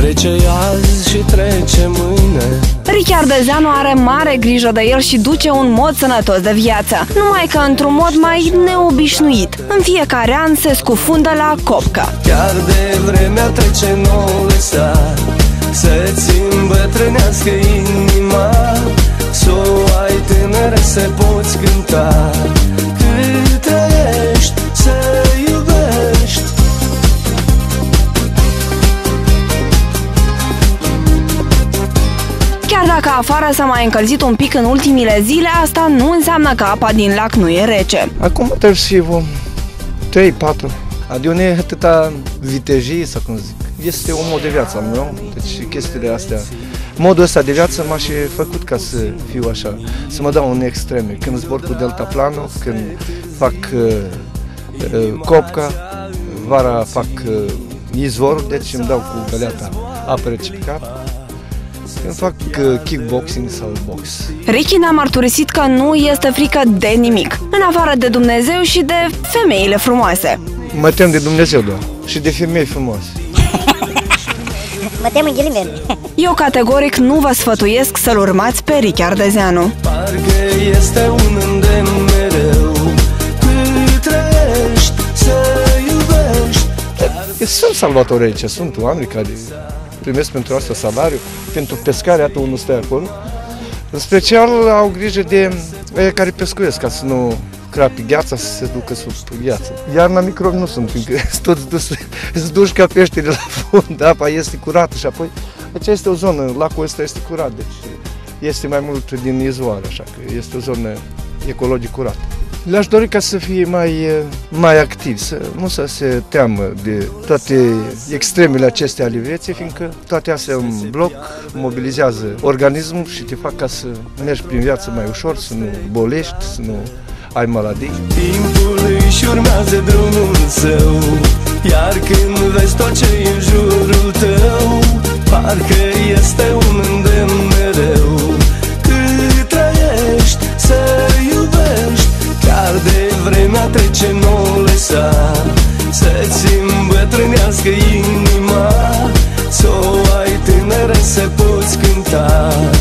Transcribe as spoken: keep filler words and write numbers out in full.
Trece azi și trece mâine. Ricky Ardezeanu are mare grijă de el și duce un mod sănătos de viață, numai că într-un mod mai neobișnuit. În fiecare an se scufundă la copcă. Chiar de vremea trece nouă lăsa să-ți îmbătrânească inima, s-o ai tânără să poți cânta. Cât trăiești să iubești. Chiar dacă afară s-a mai încălzit un pic în ultimile zile, asta nu înseamnă că apa din lac nu e rece. Acum trebuie să fie trei patru. Adică nu e atâta vitejie, sau cum zic. Este un mod de viață al meu, deci chestiile astea. Modul ăsta de viață m-a și făcut ca să fiu așa, să mă dau în extreme. Când zbor cu deltaplanul, când fac uh, uh, copca, vara fac uh, izvor, deci îmi dau cu găleata apă rece pe cap. Când fac uh, kickboxing sau box. Ricky ne-a mărturisit că nu este frică de nimic, în afară de Dumnezeu și de femeile frumoase. Mă tem de Dumnezeu doar și de femei frumoase. Mă tem în ghilimele. Eu categoric nu vă sfătuiesc să-l urmați pe Ricky Ardezeanu. Parcă este un îndemn mereu. Cât trăiești să iubești. Sunt salvatori aici, sunt oameni care primesc pentru asta salariu, pentru pescare, iată unul stă acolo. În special au grijă de aia care pescuiesc, ca să nu crapi gheața, să se ducă sub gheață. Iarna microbi nu sunt, fiindcă toți dus, îți duci ca peștele la fund, apa este curată și apoi aici este o zonă, lacul ăsta este curat, deci este mai mult din izvoare, așa că este o zonă ecologic curată. Le-aș dori ca să fie mai, mai activ, să nu să se teamă de toate extremele acestea ale vieții, fiindcă toate astea în bloc mobilizează organismul și te fac ca să mergi prin viață mai ușor, să nu bolești, să nu ai maladii. Timpul își urmează drumul său, iar când vezi tot ce-i în jurul tău, parcă este un îndemn mereu. Cât trăiești să iubești, chiar de vremea trece nouă lăsa să-ți îmbătrânească inima, s-o ai tânără să poți cânta.